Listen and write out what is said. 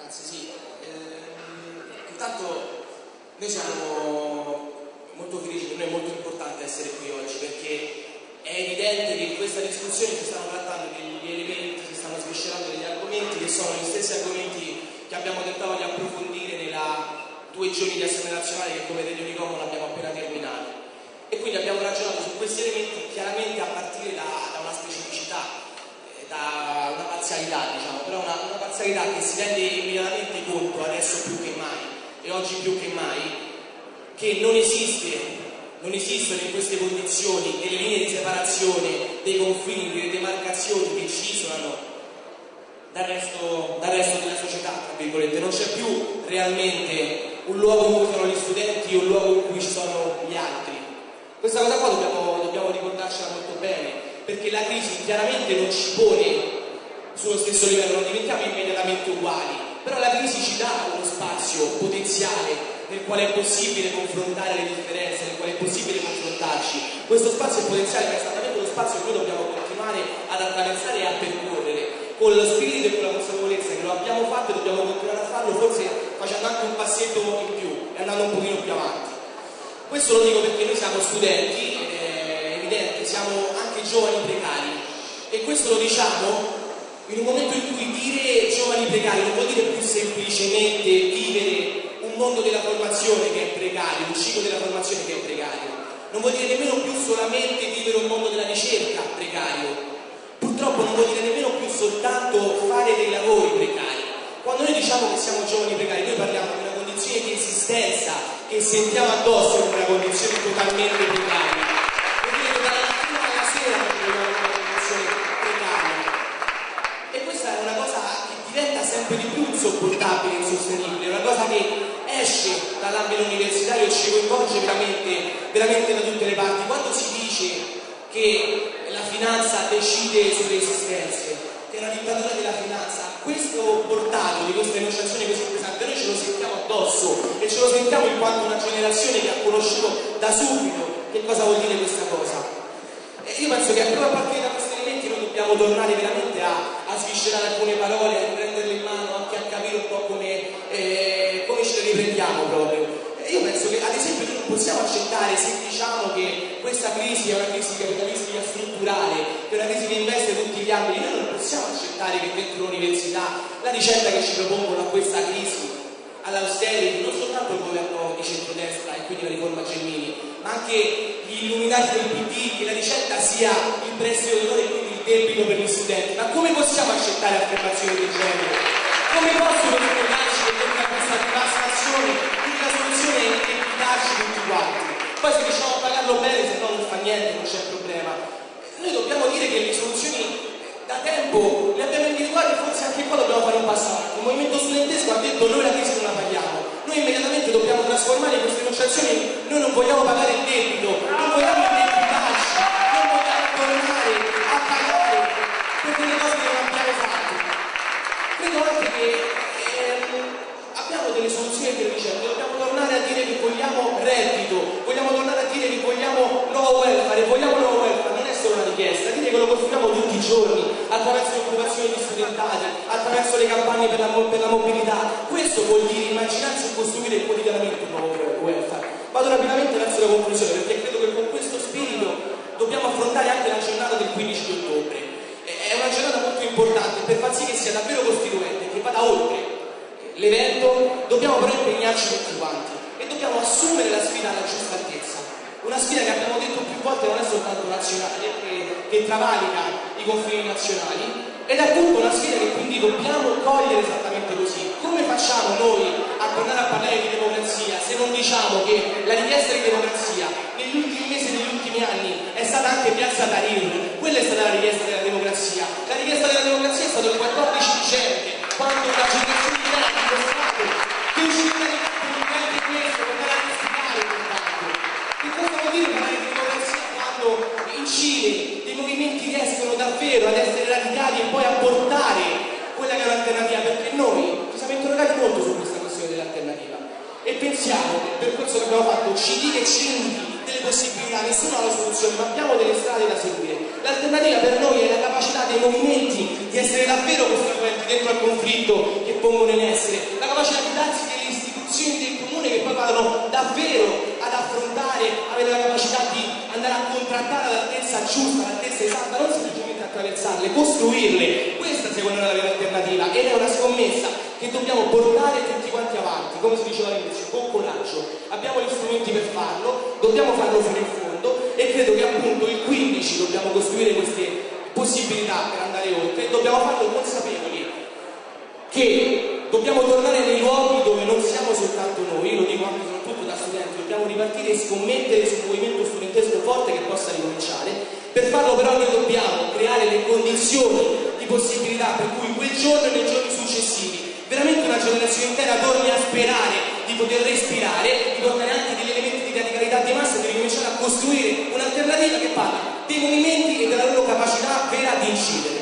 Grazie, sì. Intanto noi siamo molto felici, per noi è molto importante essere qui oggi perché è evidente che in questa discussione si stanno trattando degli elementi, si stanno sviscerando degli argomenti che sono gli stessi argomenti che abbiamo tentato di approfondire nella 2 giorni di Assemblea Nazionale che come Radio Unicomo abbiamo appena terminato. E quindi abbiamo ragionato su questi elementi chiaramente a partire da una specificità, da una parzialità, diciamo, però una parzialità che si rende immediatamente conto, adesso più che mai, e oggi più che mai, che non esistono in queste condizioni delle linee di separazione, dei confini, delle demarcazioni che ci isolano dal resto della società, tra virgolette. Non c'è più realmente un luogo in cui sono gli studenti o un luogo in cui ci sono gli altri. Questa cosa qua dobbiamo ricordarcela molto bene, perché la crisi chiaramente non ci pone sullo stesso livello, non diventiamo immediatamente uguali, però la crisi ci dà uno spazio potenziale nel quale è possibile confrontare le differenze, nel quale è possibile confrontarci. Questo spazio potenziale è esattamente lo spazio che noi dobbiamo continuare ad attraversare e a percorrere, con lo spirito e con la consapevolezza che lo abbiamo fatto e dobbiamo continuare a farlo, forse facendo anche un passetto in più e andando un pochino più avanti. Questo lo dico perché noi siamo studenti, è evidente, siamo anche giovani precari, e questo lo diciamo in un momento in cui dire giovani precari non vuol dire più semplicemente vivere un mondo della formazione che è precario, un ciclo della formazione che è precario, non vuol dire nemmeno più solamente vivere un mondo della ricerca precario, purtroppo non vuol dire nemmeno più soltanto fare dei lavori precari. Quando noi diciamo che siamo giovani precari, noi parliamo di una condizione di esistenza che sentiamo addosso in una condizione totalmente precaria. Vuol dire che dalla mattina alla sera noi viviamo in una condizione precaria. E questa è una cosa che diventa sempre di più insopportabile e insostenibile, una cosa che esce dall'ambito universitario e ci coinvolge veramente da tutte le parti. Quando si dice che la finanza decide sulle esistenze, che è una dittatura della finanza, questo portato di questa enunciazione così pesante noi ce lo sentiamo addosso, e ce lo sentiamo in quanto una generazione che ha conosciuto da subito che cosa vuol dire questa cosa. E io penso che proprio a partire da questi elementi noi dobbiamo tornare veramente a sviscerare alcune parole, a riprenderle in mano, anche a capire un po' come ce le riprendiamo proprio. E io penso che ad esempio noi non possiamo accettare, se diciamo che questa crisi è una crisi capitalistica strutturale, che è una crisi che investe tutti gli ambiti, noi non possiamo accettare che dentro l'università la ricetta che ci propongono a questa crisi, all'austerity, non soltanto il governo di centrodestra e quindi la riforma Gelmini, ma anche gli illuminati del PD, che la ricetta sia il prestito d'onore e quindi il debito per gli studenti. Ma come possiamo accettare affermazioni del genere? Come possono spiegarci che dentro a questa devastazione l'unica soluzione è indebitarci tutti quanti? Poi se riusciamo a pagarlo bene, se no non fa niente, non c'è problema. Noi dobbiamo dire che le soluzioni da tempo le abbiamo individuate, forse anche qua dobbiamo fare un passo avanti. Il movimento studentesco ha detto noi la crisi non la paghiamo, noi immediatamente dobbiamo trasformare queste enunciazioni, noi non vogliamo pagare il debito, non vogliamo indebitarci, non vogliamo tornare a pagare per delle cose che non abbiamo fatto. Credo anche che abbiamo delle soluzioni e delle ricette, dobbiamo tornare a dire che vogliamo reddito, vogliamo tornare a dire che vogliamo nuovo welfare, non è solo una richiesta, dire che lo costruiamo tutti i giorni, attraverso le occupazioni di studentati, attraverso le campagne per la mobilità. Questo vuol dire immaginarsi e costruire quotidianamente un nuovo welfare. Vado rapidamente verso la conclusione, perché credo che con questo spirito dobbiamo affrontare anche la giornata del 15 di ottobre. È una giornata molto importante per far sì che sia davvero costituente, che vada oltre l'evento. Dobbiamo però impegnarci tutti quanti e dobbiamo assumere la sfida alla giusta altezza, una sfida che abbiamo detto più volte non è soltanto nazionale, che travalica i confini nazionali, ed è appunto una sfida che quindi dobbiamo cogliere esattamente così. Come facciamo noi a tornare a parlare di democrazia se non diciamo che la richiesta di democrazia negli ultimi mesi e negli ultimi anni è stata anche Piazza Tahrir? Quella è stata la richiesta della democrazia. La richiesta della democrazia è stato il 14 dicembre, quando la generazione di ha dimostrato che uscire di questo per caratterizzare il contatto. Che cosa vuol dire parlare di democrazia quando in Cile dei movimenti riescono davvero ad essere radicali e poi a portare quella che è un'alternativa? Perché noi ci siamo interrogati molto su questa questione dell'alternativa e pensiamo che il percorso che abbiamo fatto ci dia e ci indichi delle possibilità, nessuno ha la soluzione, ma abbiamo delle strade da seguire. L'alternativa per noi è la capacità dei movimenti di essere davvero costituenti dentro al conflitto che pongono in essere, la capacità di darsi delle istituzioni del comune che poi vadano davvero ad affrontare, avere la capacità di andare a contrattare all'altezza giusta, all'altezza esatta, non semplicemente attraversarle, costruirle. Questa secondo me è la vera alternativa ed è una scommessa che dobbiamo portare tutti quanti avanti, come si diceva all'inizio, con coraggio. Abbiamo gli strumenti per farlo, dobbiamo farlo fino in fondo e credo che appunto il 15 dobbiamo costruire queste possibilità per andare oltre e dobbiamo farlo consapevoli che dobbiamo tornare nei luoghi dove non siamo soltanto noi, lo dico anche soprattutto da studenti, dobbiamo ripartire e scommettere su un movimento studentesco forte che possa ricominciare. Per farlo però noi dobbiamo creare le condizioni di possibilità per cui quel giorno e nei giorni successivi veramente una generazione intera torni a sperare di poter respirare, di portare anche degli elementi di radicalità di massa e di ricominciare a costruire un'alternativa che parla dei movimenti e della loro capacità vera di incidere.